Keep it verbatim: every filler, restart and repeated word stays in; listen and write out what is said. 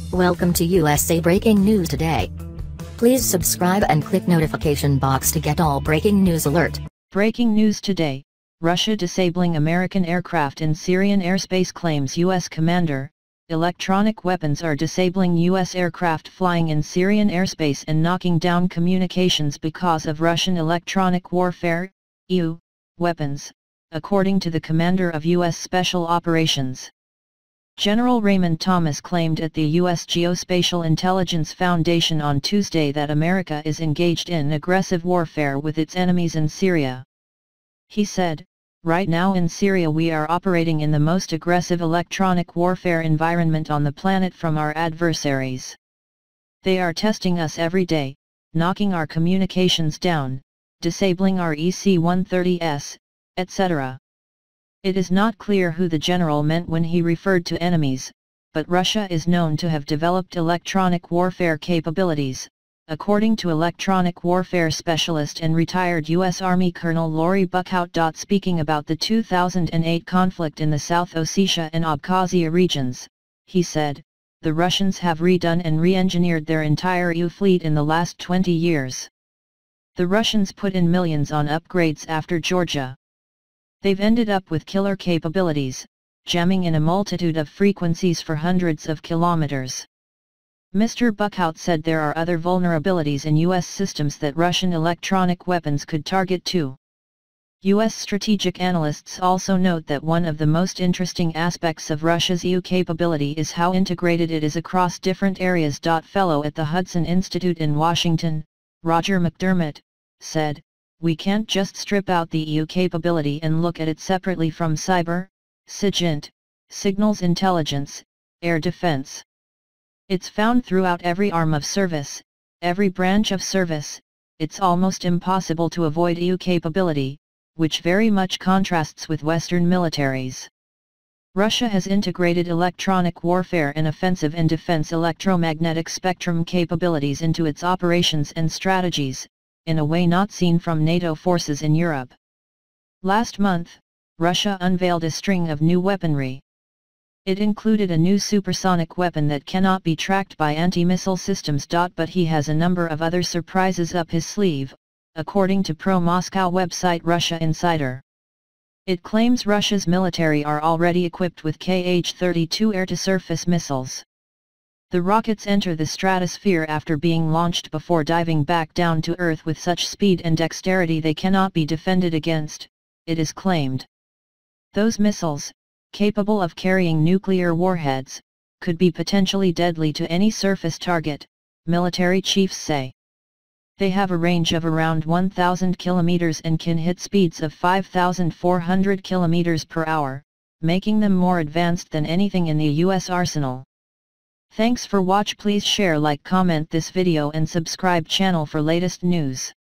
Welcome to U S A Breaking News Today. Please subscribe and click notification box to get all breaking news alert. Breaking news today, Russia disabling American aircraft in Syrian airspace, claims U S commander. Electronic weapons are disabling U S aircraft flying in Syrian airspace and knocking down communications because of Russian electronic warfare, E U, weapons, according to the commander of U S Special Operations. General Raymond Thomas claimed at the U S Geospatial Intelligence Foundation on Tuesday that America is engaged in aggressive warfare with its enemies in Syria. He said, "Right now in Syria we are operating in the most aggressive electronic warfare environment on the planet from our adversaries. They are testing us every day, knocking our communications down, disabling our E C one thirty S, et cetera" It is not clear who the general meant when he referred to enemies, but Russia is known to have developed electronic warfare capabilities, according to electronic warfare specialist and retired U S Army Colonel Laurie Buckhout. Speaking about the two thousand eight conflict in the South Ossetia and Abkhazia regions, he said, "The Russians have redone and re-engineered their entire E U fleet in the last twenty years. The Russians put in millions on upgrades after Georgia. They've ended up with killer capabilities, jamming in a multitude of frequencies for hundreds of kilometers." Mister Buckhout said there are other vulnerabilities in U S systems that Russian electronic weapons could target too. U S strategic analysts also note that one of the most interesting aspects of Russia's E U capability is how integrated it is across different areas. Fellow at the Hudson Institute in Washington, Roger McDermott, said, "We can't just strip out the E U capability and look at it separately from cyber, SIGINT, signals intelligence, air defense. It's found throughout every arm of service, every branch of service. It's almost impossible to avoid E U capability, which very much contrasts with Western militaries." Russia has integrated electronic warfare and offensive and defense electromagnetic spectrum capabilities into its operations and strategies, in a way not seen from NATO forces in Europe. Last month, Russia unveiled a string of new weaponry. It included a new supersonic weapon that cannot be tracked by anti-missile systems. But he has a number of other surprises up his sleeve, according to pro-Moscow website Russia Insider. It claims Russia's military are already equipped with K H thirty-two air-to-surface missiles. The rockets enter the stratosphere after being launched before diving back down to Earth with such speed and dexterity they cannot be defended against, it is claimed. Those missiles, capable of carrying nuclear warheads, could be potentially deadly to any surface target, military chiefs say. They have a range of around one thousand kilometers and can hit speeds of five thousand four hundred kilometers per hour, making them more advanced than anything in the U S arsenal. Thanks for watch. Please share, like, comment this video and subscribe channel for latest news.